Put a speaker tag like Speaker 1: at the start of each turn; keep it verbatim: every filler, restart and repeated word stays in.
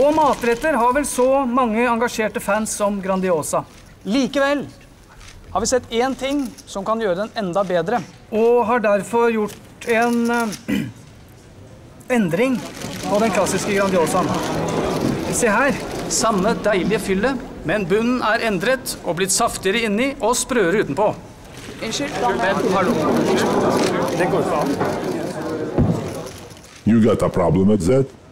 Speaker 1: Få matretter har vel så mange engasjerte fans som Grandiosa. Likevel har vi sett én ting som kan gjøre den enda bedre, og har derfor gjort en uh, endring på den klassiske Grandiosaen. Se her, samme deilige fylle, men bunnen er endret og blitt saftigere inni og sprøere utenpå. Unnskyld, men hallo. Det går fra.
Speaker 2: You got a problem with that?